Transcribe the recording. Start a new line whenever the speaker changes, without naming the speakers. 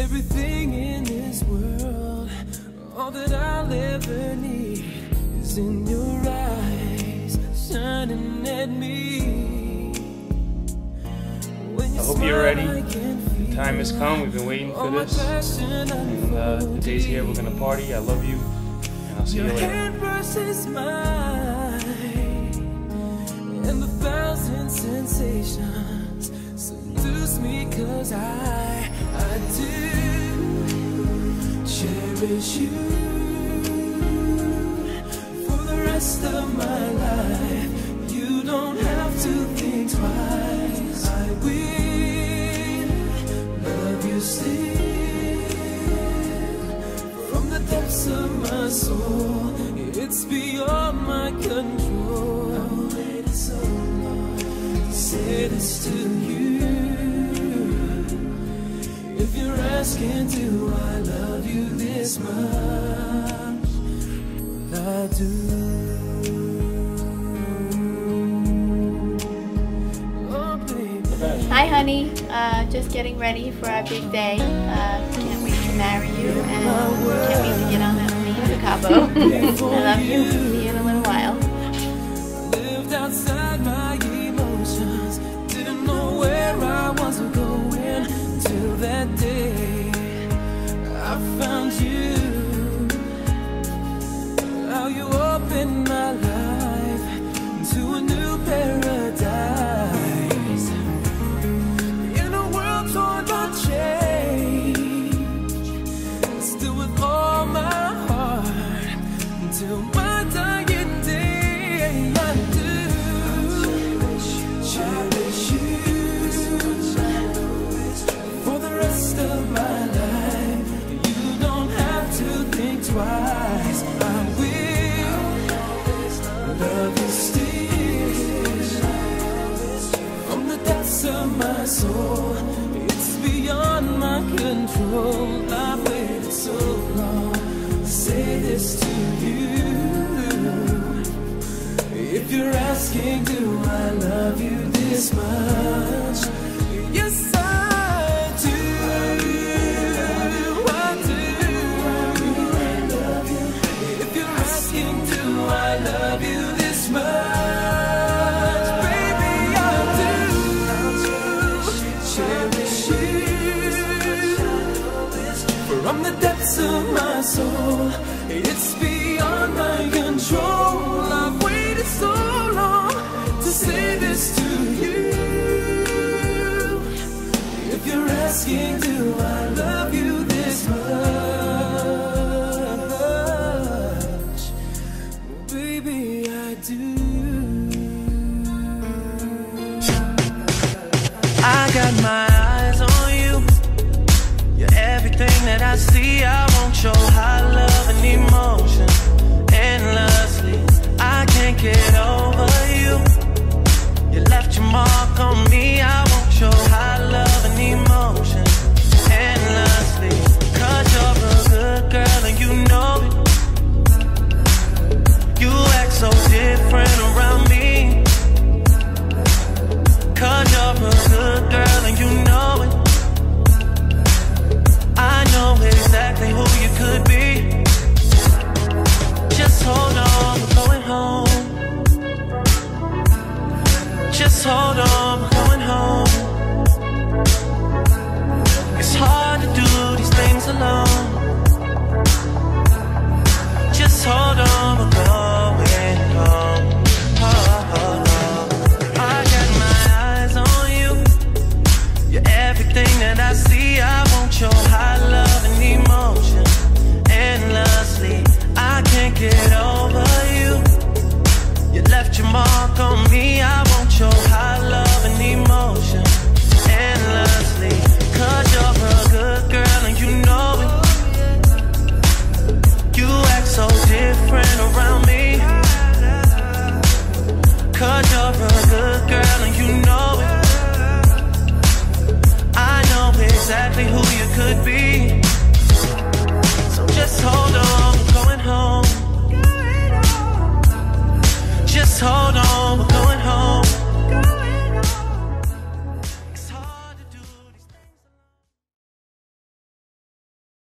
Everything in this world, all that I'll ever need is in your eyes, shining at me.
I hope you're ready. The time has come. We've been waiting for this. And the day's here. We're gonna party. I love you. And I'll see you later.
And the thousand sensations seduce me, 'cause I do cherish you for the rest of my life. You don't have to think twice. I will love you still from the depths of my soul. It's beyond my control. I've waited so long to say this to you. If you're asking, do I love you this much? Well, I do. Oh, baby.
Hi, honey. Just getting ready for our big day. Can't wait to marry you, and can't wait to get on that plane to Cabo. I love you. See you in a little while.
Lived outside my emotions. Didn't know where I was going till that day I found you. How you opened my life to a new paradise. In a world torn by change, still with all my heart until my dying day. I do cherish you for the rest of my life. You don't have to think twice. I will love you still from the depths of my soul. It's beyond my control. I've waited so long to say this to you. If you're asking, do I love you this much? Yes, I do. I do. I love you. If you're asking, do I love you this much? Baby, I do. Cherish you from the depths of my soul. It's beyond my control. I've waited so long to say this to you. If you're asking, do I love you this much? Well, baby, I do.
I got my eyes on you. You're everything that I see. I want your high love and emotion endlessly. I can't get over you. You left your mark on me. I want your high love and emotion endlessly. 'Cause you're a good girl and you know it. You act so different around me. 'Cause you're a good girl and you know it. I know exactly who you could be. Just hold on, we're going home. Just hold on.